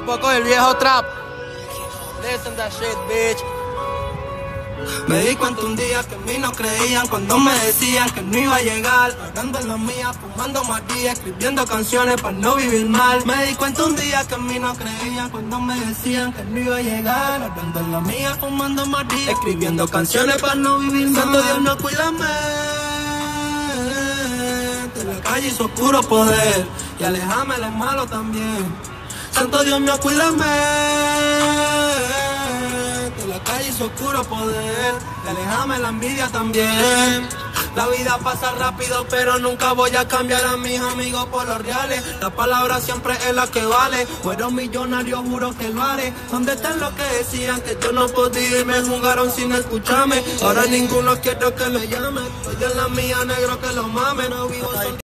poco del viejo trap. Listen that shit, bitch. Me di cuenta un día que en mí no creían cuando me decían que no iba a llegar. Hablando en la mía, fumando María, escribiendo canciones para no vivir mal. Me di cuenta un día que en mí no creían cuando me decían que no iba a llegar. Hablando en la mía, fumando María, escribiendo canciones para no vivir mal. Santo Dios, no cuídame de la calle y su oscuro poder, y alejame de los malos también. Santo Dios mío, cuídame de la calle y su oscuro poder, y alejame la envidia también. La vida pasa rápido, pero nunca voy a cambiar a mis amigos por los reales. La palabra siempre es la que vale. Fueron millonarios, juro que lo haré. ¿Dónde están los que decían que yo no podía y me jugaron sin escucharme? Ahora ninguno quiero que me llame. Estoy en la mía, negro, que lo mame. No vivo